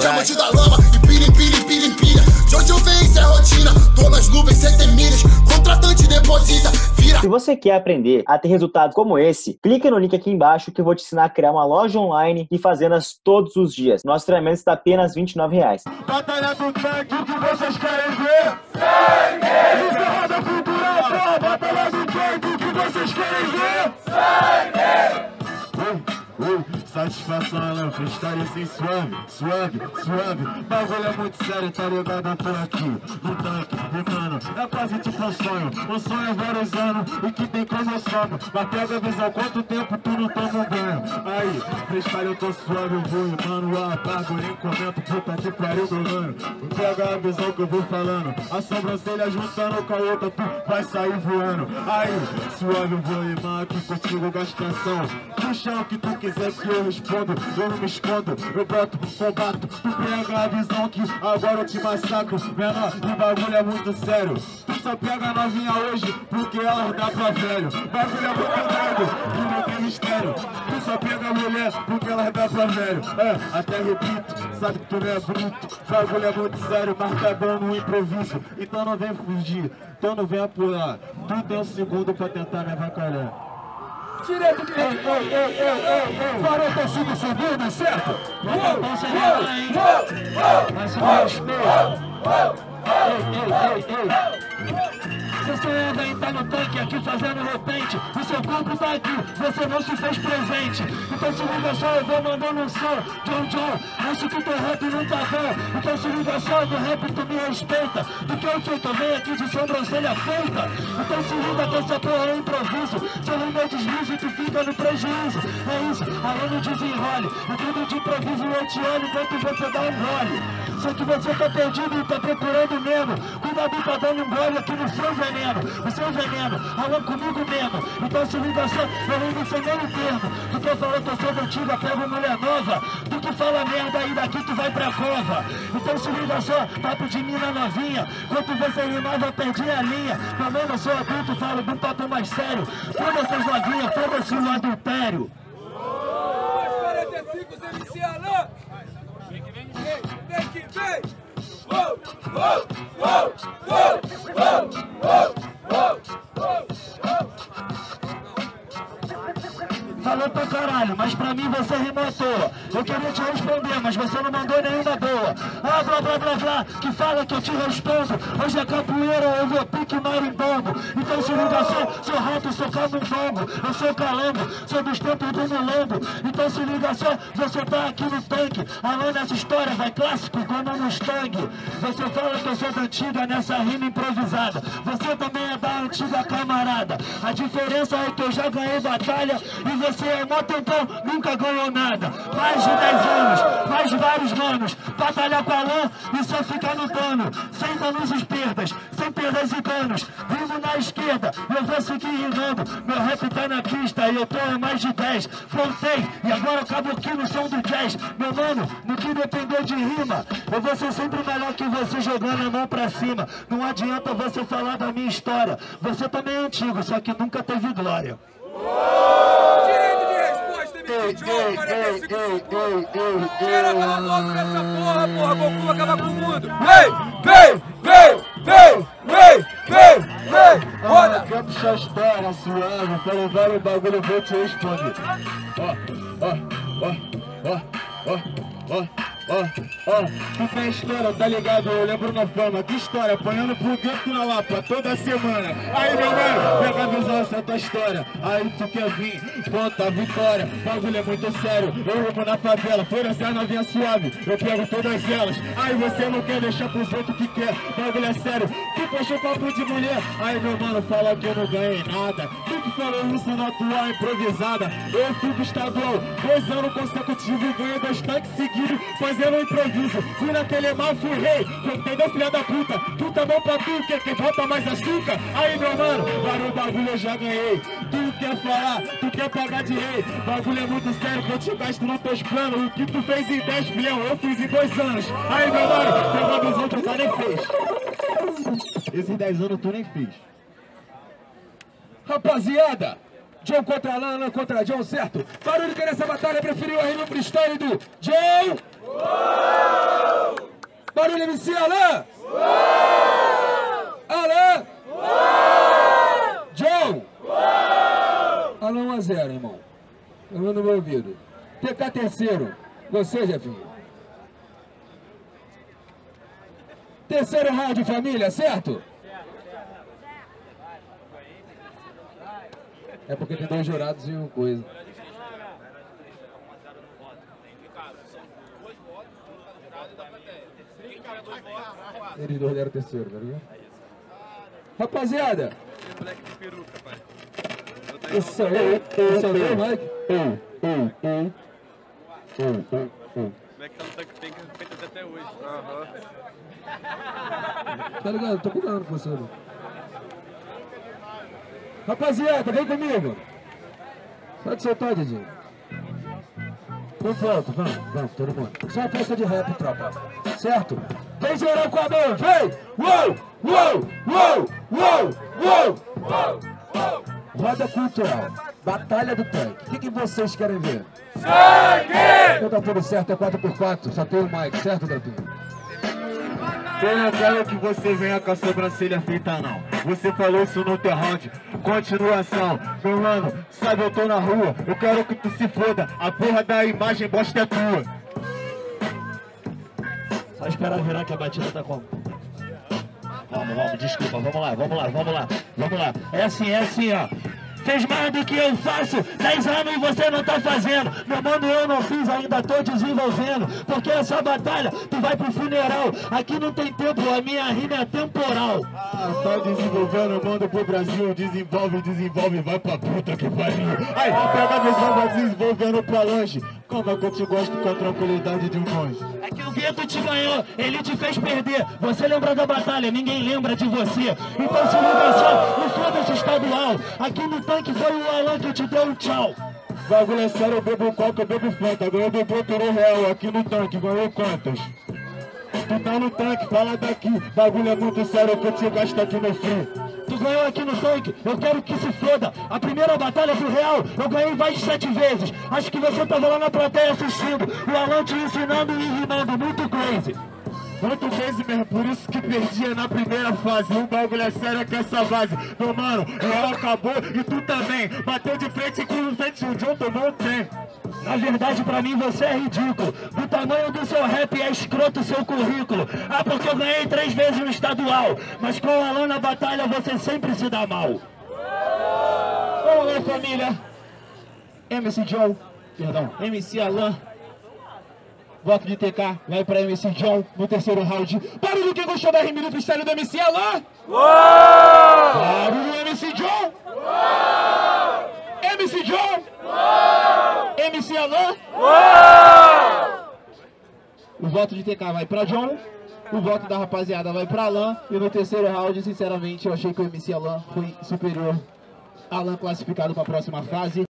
diamante da lama, empilha, empilha, empilha, empilha. De onde eu venho, isso é rotina. Tô nas nuvens, cê tem milhas. Contratante deposita, vira. Se você quer aprender a ter resultados como esse, clica no link aqui embaixo que eu vou te ensinar a criar uma loja online e fazê-las todos os dias. Nosso treinamento está apenas R$ 29,00. Batalha do tanque, o que vocês querem ver? Sangue! Encerrada a cultura, porra, batalha do tanque, o que vocês querem ver? Sangue! Satisfação, não, freestyle assim suave, suave, suave. Bagulho é muito sério, tá ligado por aqui, no tanque, rimando, é quase tipo um sonho é vários anos, e que tem como eu sono. Mas pega a visão, quanto tempo tu não toma um banho? Aí, freestyle eu tô suave, eu vou rimando, apago, nem comento, puta que pariu, meu mano. Pega a visão que eu vou falando, a sobrancelha juntando com a outra, tu vai sair voando. Aí, suave eu vou rimar aqui contigo, gastação. Puxa o que tu quiser que eu respondo, eu não me escondo, eu boto, combato, tu pega a visão que agora eu te massacro, menor, o bagulho é muito sério, tu só pega a novinha hoje, porque ela dá pra velho, bagulho é muito doido, que não tem mistério, tu só pega a mulher, porque ela dá pra velho, até repito, sabe que tu não é bruto, bagulho é muito sério, mas tá dando um improviso, então não vem fugir, então não vem apurar, tu tem um segundo pra tentar me avacalhar. Direito, 45 segundos, certo? Mais um Você ainda está no tanque aqui fazendo repente, o seu corpo tá aqui, você não se fez presente. Então se liga só, eu vou mandando um som, John, acho que teu rap não tá bom. Então se liga só, no rap tu me respeita, porque o que eu venho aqui de sobrancelha feita. Então se liga que essa porra é improviso, se eu não deslize tu fica no prejuízo. É isso, aí no desenrole, o tudo de improviso eu te olho enquanto você dá um gole. Só que você tá perdido e tá procurando mesmo, cuidado pra dar um gole aqui no seu veneno, o seu veneno, alô comigo mesmo. Então se liga só, eu não sei nem o termo, tu que fala que eu sou da antiga, pego mulher nova, tu que fala merda e daqui tu vai pra cova. Então se liga só, papo de mina novinha, quando você rimava perdi a linha. Pelo menos eu sou adulto, falo de um papo mais sério, foda-se as novinhas, foda-se o adultério. 45 MC Alan, vem que vem, vem que vem. Uou, uou, uou, uou, uou, uou, uou, uou. Falou pra caralho, mas pra mim você rimou à toa. Eu queria te responder, mas você não mandou nenhuma boa. Ah, blá blá blá blá, que fala que eu te respondo. Hoje é capoeira, eu vou pique marimbondo. Então se liga só, sou rato, sou camundongo. Eu sou calango, sou dos tempos do mulombo. Então se liga só, você tá aqui no tanque. Alô nessa história, vai clássico como um Mustang. Você fala que eu sou da antiga nessa rima improvisada. Você também é da antiga camarada. A diferença é que eu já ganhei batalha e você é mó tempão, nunca ganhou nada. Mais de 10 anos, mais de vários anos, batalhar com a lã e só ficar no dano. Sem danos e perdas, sem perdas e danos. Rimo na esquerda, eu vou seguir rimando. Meu rap tá na pista e eu tô a mais de 10. Voltei e agora eu acabo aqui no som do jazz. Meu mano, no que depender de rima, eu vou ser sempre melhor que você jogando a mão pra cima. Não adianta você falar da minha história. Você também é antigo, só que nunca teve glória. Direito de resposta, MC John, 45 segundos. Tira aquela boca dessa porra, Goku vai acabar com o mundo. Vem, roda. Quer puxar a história suave, falei vários bagulho, eu vou te responder. Tu tem história, tá ligado? Eu lembro na fama. Que história? Apanhando por dentro na Lapa toda semana. Aí, meu mano, pega a visão essa tua história. Aí tu quer vir, conta a vitória. Bagulho é muito sério. Eu rimo na favela, foda-se a novinha suave. Eu pego todas elas. Aí você não quer deixar pros outros que quer. Bagulho é sério. Tu puxou papo de mulher. Aí, meu mano, fala que eu não ganhei nada. Tu que falou isso na tua improvisada. Eu fui pro estadual, 2 anos consecutivos. Ganhei 2 tanques seguidos, fazendo um improviso. Fui na Telemar, fui rei. Entendeu, filha da puta? Tu tá bom pra tu, quer bota mais açúcar? Aí, meu mano, vários bagulho eu já ganhei. Tu quer falar, tu quer pagar de rei. Bagulho é muito sério que eu te gasto nos teus planos. O que tu fez em 10 milhões, eu fiz em 2 anos. Aí, meu mano, pegou a visão que tu nem fez. Esses 10 anos tu nem fez. Rapaziada, John contra Alan, Alan contra John, certo? Barulho que nessa batalha preferiu a rima freestyle do John. Barulho MC Alan! Alan! John! Alan 1 a 0, irmão. Alan no meu ouvido. TK terceiro. Você, Jefinho. Terceiro round, família, certo? É porque tem 2 jurados e uma coisa. Eles 2 deram terceiro, tá ligado? Rapaziada! Esse é o teu, Mike? Como é que tá no tanque tem feito até hoje? Tá ligado? Tô cuidando com você. Rapaziada, vem comigo. Pode soltar, Didi. Por volta, vamos, todo mundo. Só uma festa de rap, tropa. Certo? Vem geral com a mão, vem! Uou! Uou! Uou! Uou! Uou! Roda cultural. Batalha do tanque. O que vocês querem ver? Sangue! Então tá tudo certo, é 4x4. Só tem o Mike, certo, Dapinho? Eu não quero que você venha com a sobrancelha feita, não. Você falou isso no teu round. Continuação. Meu mano, sabe, eu tô na rua. Eu quero que tu se foda. A porra da imagem bosta é tua. Só esperar virar que a batida tá como? Vamos, desculpa, vamos lá. É assim, ó. Fez mais do que eu faço, 10 anos e você não tá fazendo. Meu mano, eu não fiz, ainda tô desenvolvendo. Porque essa batalha, tu vai pro funeral. Aqui não tem tempo, a minha rima é temporal. Tá desenvolvendo, manda pro Brasil. Desenvolve, vai pra puta que pariu. Aí, pega a visão, vai desenvolvendo pra longe. Como é que eu te gosto com a tranquilidade de um monge? É que o Gueto te ganhou, ele te fez perder. Você lembra da batalha, ninguém lembra de você. Então se liga só, não foda-se estadual. Aqui no tanque foi o Alan que te deu um tchau. Bagulho é sério, eu bebo coca, eu bebo fanta. Agora eu bebo por real aqui no tanque, ganhou quantas? Tu tá no tanque, fala daqui. Bagulho é muito sério que eu te gasto aqui no free. Tu ganhou aqui no tanque, eu quero que se foda. A primeira batalha pro real, eu ganhei mais de 7 vezes. Acho que você tava lá na plateia assistindo. O Alan te ensinando e rimando, muito crazy. Muito crazy mesmo, por isso que perdia na primeira fase. O bagulho é sério que essa base. Meu mano, o real acabou e tu também. Bateu de frente com o frente, o John tomou um tempo. Na verdade, pra mim, você é ridículo. Do tamanho do seu rap é escroto o seu currículo. Ah, porque eu ganhei 3 vezes no estadual. Mas com o Alan na batalha, você sempre se dá mal. Vamos lá, família. MC Alan. Voto de TK, vai pra MC John no terceiro round. Barulho, quem gostou da rima do freestyle do MC Alan? Barulho, MC John? MC John? MC Alan? O voto de TK vai pra John, o voto da rapaziada vai pra Alan. E no terceiro round, sinceramente, eu achei que o MC Alan foi superior. Alan classificado pra próxima fase.